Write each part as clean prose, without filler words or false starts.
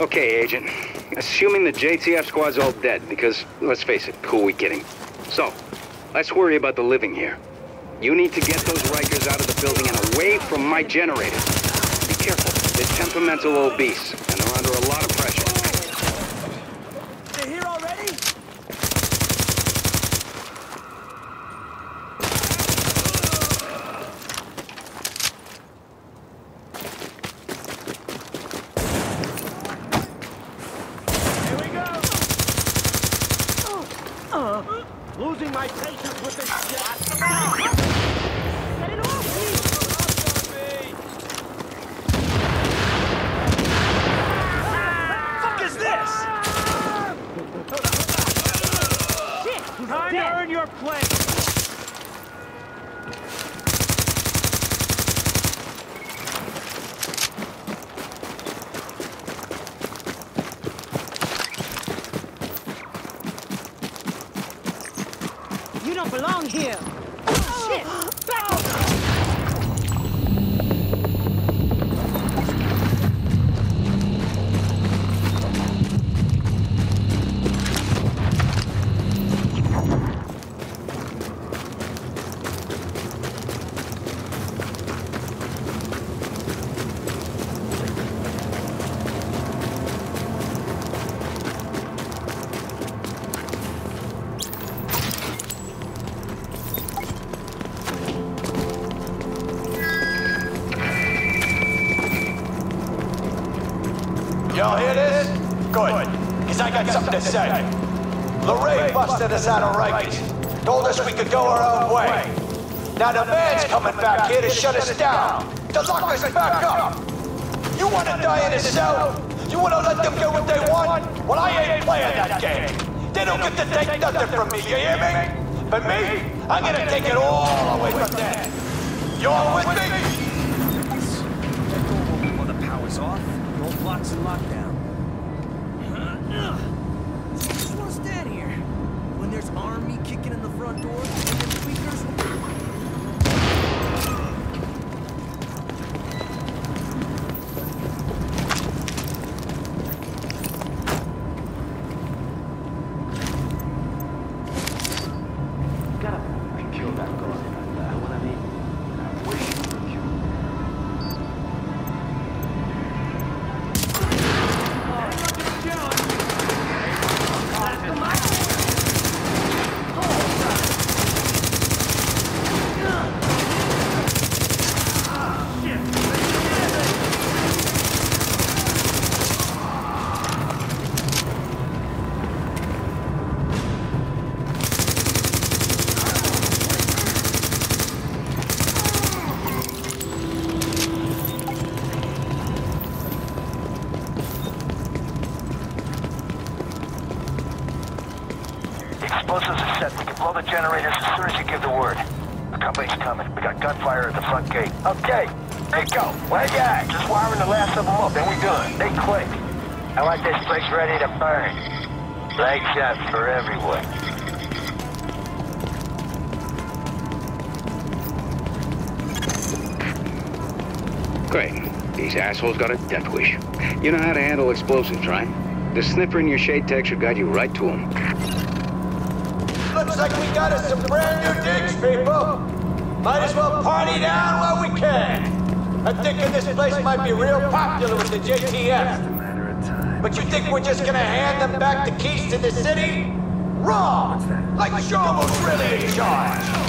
Okay, Agent. Assuming the JTF squad's all dead, because, let's face it, who are we kidding? So, let's worry about the living here. You need to get those Rikers out of the building and away from my generator. Be careful. They're temperamental old beasts, and they're under a lot of pressure. They're here already? Here we go! Losing my patience with this shit! Get it off, please! Fuck is this? Shit! Time to earn your place! You don't belong here! Shit! Back up! Y'all hear this? Good, because I got something to say. Lorraine busted us out of Rikers. Told us we could go our own way. Now the man's coming back here to shut us down, to lock us back up. You want to die in a cell? You want to let them get what they want? Well, I ain't playing that game. They don't get to take nothing from me, you hear me? But me, I'm going to take it all away from them. You all with me? Well, the power's off. The whole block's in lockdown. Just want to stand here. When there's army kicking in the front door, and there's tweakers. Explosives are set. We can blow the generators as soon as you give the word. The company's coming. We got gunfire at the front gate. Okay, Rico, where you at? Just wiring the last of them up, then we done. They quick. I like this place ready to burn. Leg shots for everyone. Great. These assholes got a death wish. You know how to handle explosives, right? The sniffer in your shade tech should guide you right to them. Looks like we got us some brand new digs, people. Might as well party down while we can. I'm thinking this place might be real popular with the JTF. But you think we're just gonna hand them back the keys to the city? Wrong! Like Shomo's really in charge.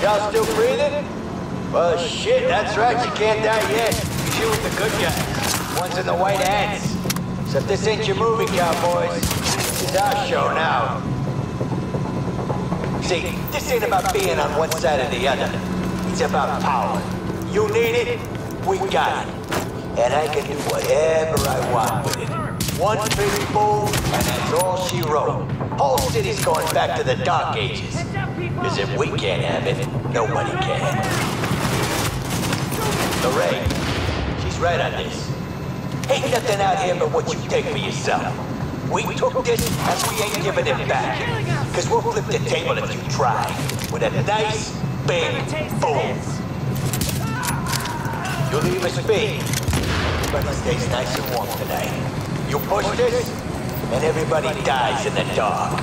Cal still breathing? Well, shit, that's right, you can't die yet. You with the good guys. One's in the white hats. So if this ain't your movie, cowboys, this is our show now. See, this ain't about being on one side or the other. It's about power. You need it, we got it. And I can do whatever I want with it. One big move, and that's all she wrote. Whole city's going back to the Dark Ages. Because if we can't have it, nobody can. Lorraine, she's right on this. Ain't nothing out here but what you take for yourself. We took this, and we ain't giving it back. Because we'll flip the table if you try. With a nice, big boom. You leave us be. Everybody stays nice and warm tonight. You push this, and everybody dies in the dark.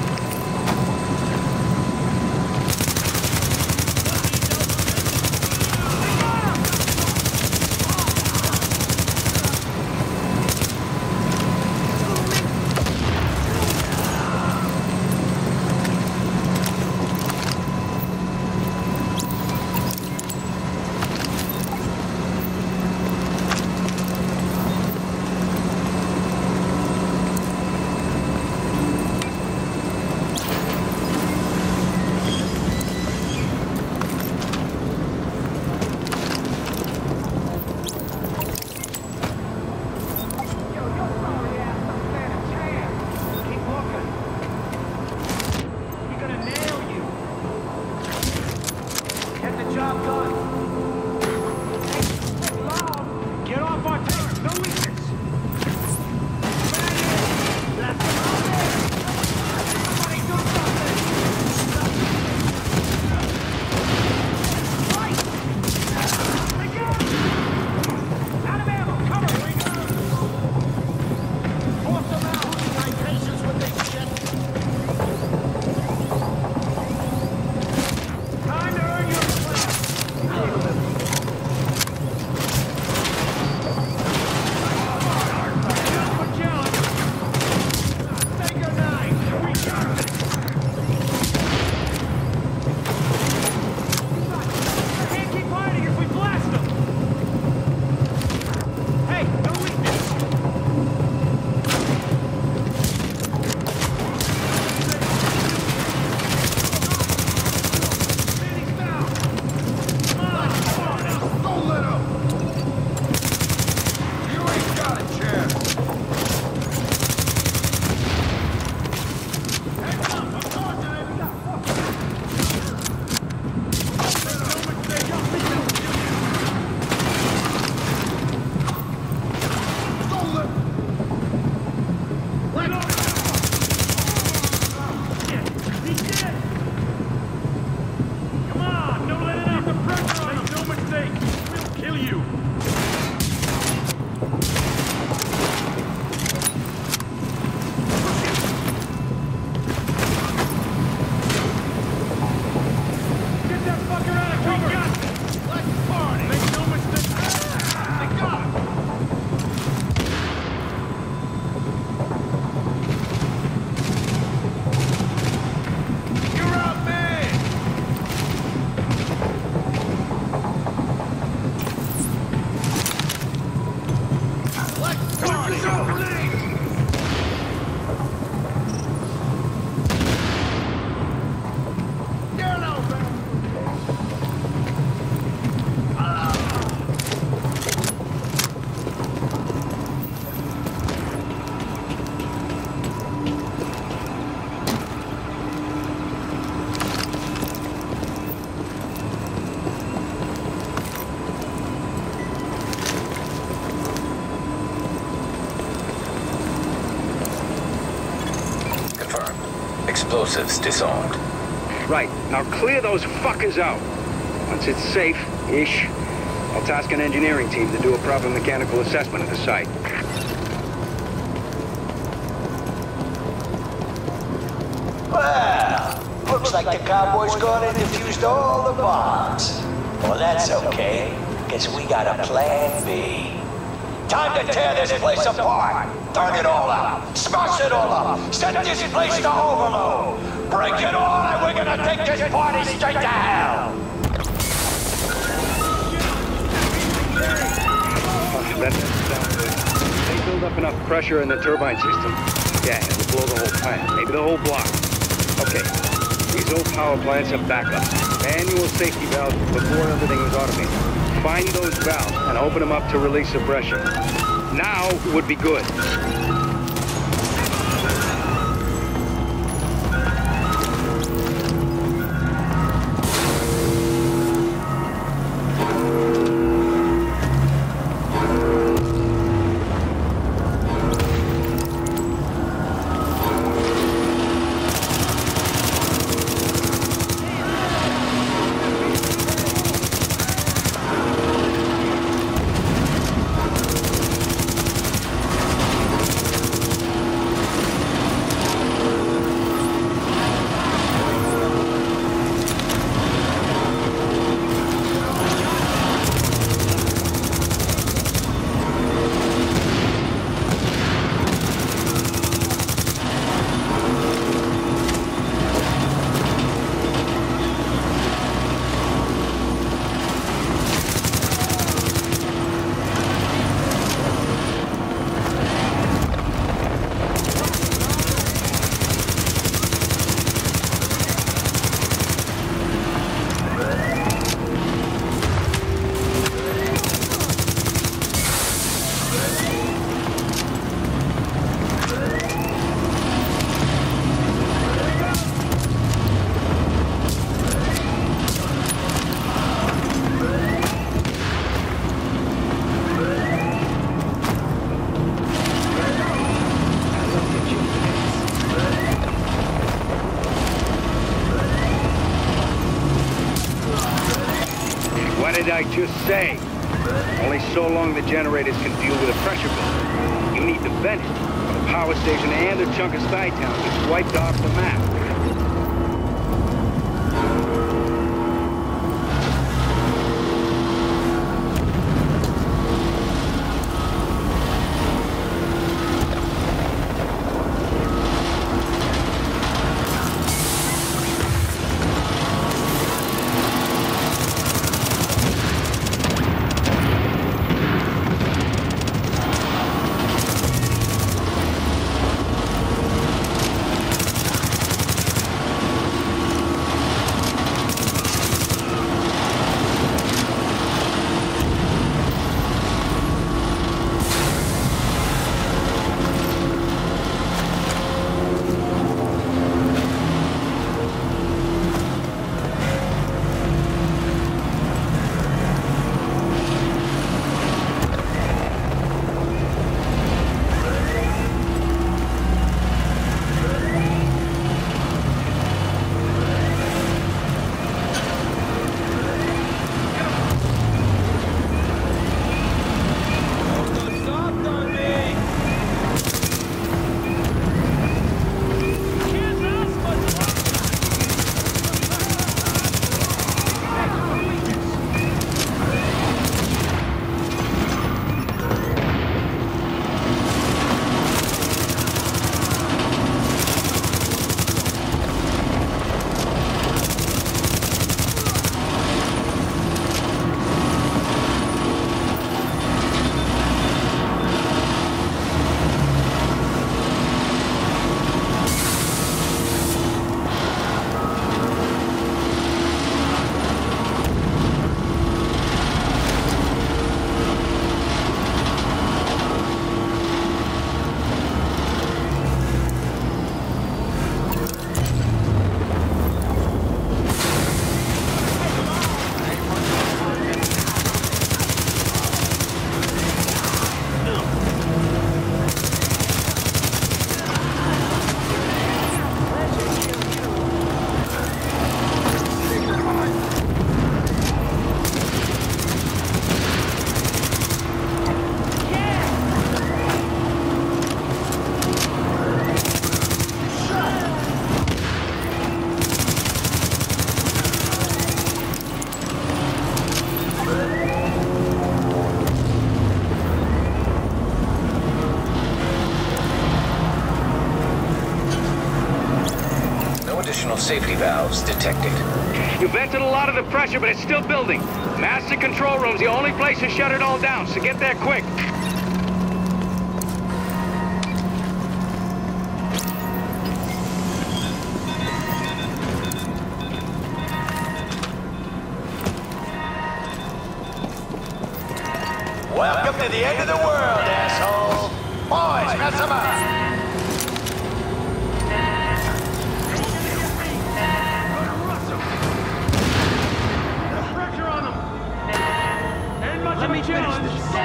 Explosives disarmed. Right. Now clear those fuckers out. Once it's safe-ish, I'll task an engineering team to do a proper mechanical assessment of the site. Well, looks like the cowboys gone and defused all the bombs. Well, that's okay, because we got a plan B. Time to tear this place apart! Turn it all out! Smash it all up! Set this place to overload! Break it all and we're gonna take this party straight to hell! That sounds good. They build up enough pressure in the turbine system. Yeah, it will blow the whole plant, maybe the whole block. Okay, these old power plants have backup. Manual safety valves before everything was automated. Find those valves and open them up to release the pressure. Now would be good. What did I just say? Only so long the generators can deal with a pressure builder. You need to vent it. The power station and a chunk of Stuytown gets wiped off the map. Operational safety valves detected. You vented a lot of the pressure, but it's still building. Master control room's the only place to shut it all down, so get there quick. Welcome to the end of the world, assholes. Boys, mess them up. Let me finish this.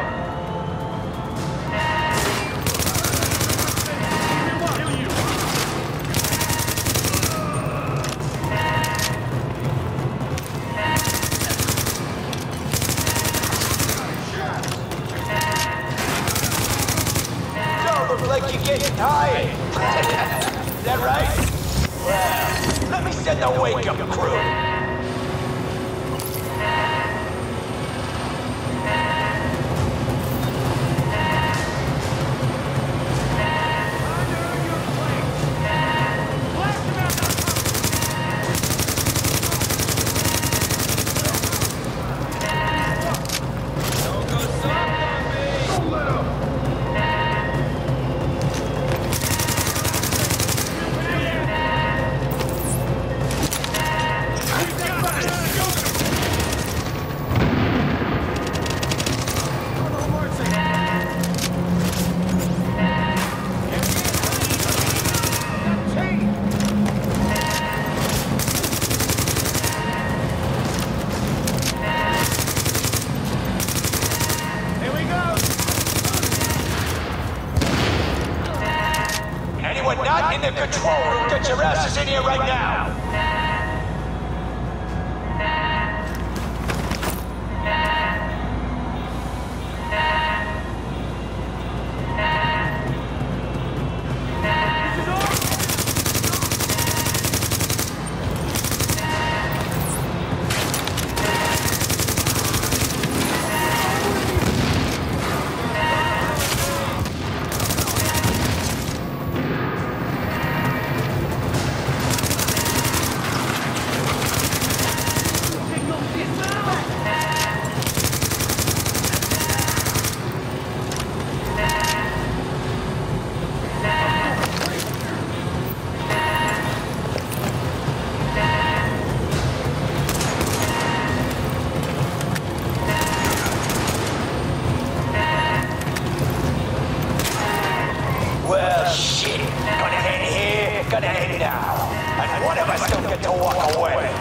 Looks like you're getting tired. Is that right? Well, let me send the wake-up crew. Not in the control room. Get your asses in here right now. Gonna end now, and one of us don't get to walk away.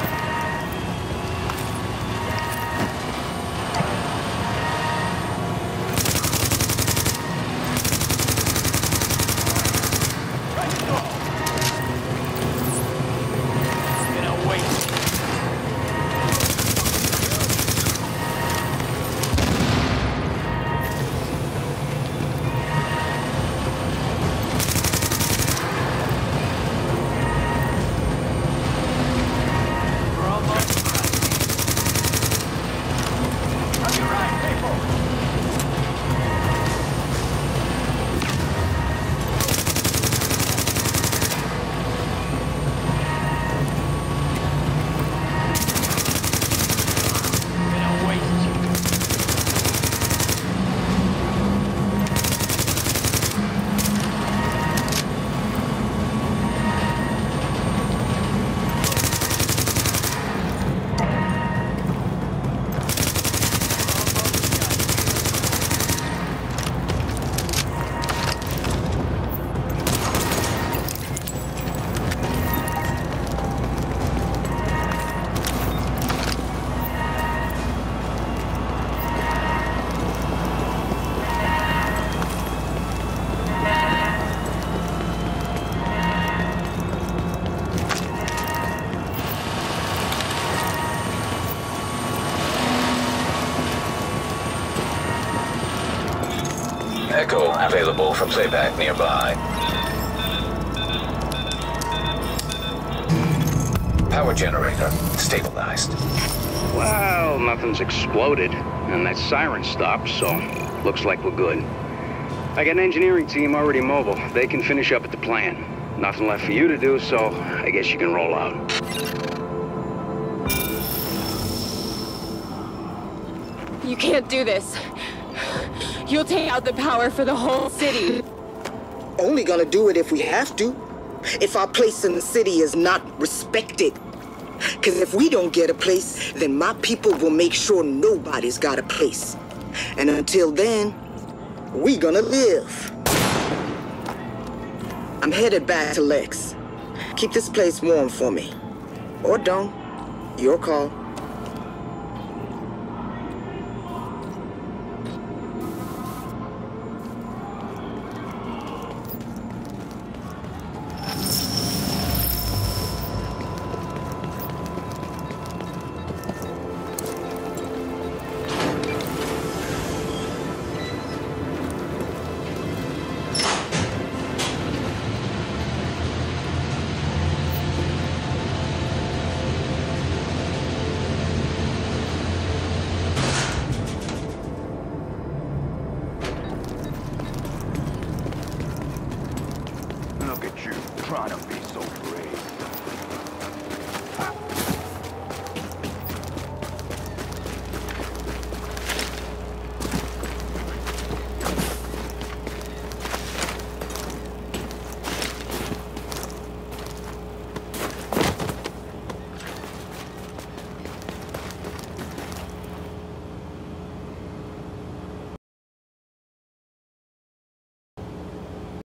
Echo available for playback nearby. Power generator stabilized. Well, nothing's exploded, and that siren stopped, so looks like we're good. I got an engineering team already mobile. They can finish up at the plant. Nothing left for you to do, so I guess you can roll out. You can't do this. You'll take out the power for the whole city. Only gonna do it if we have to. If our place in the city is not respected. Because if we don't get a place, then my people will make sure nobody's got a place. And until then, we gonna live. I'm headed back to Lex. Keep this place warm for me. Or don't. Your call. Look at you, trying to be so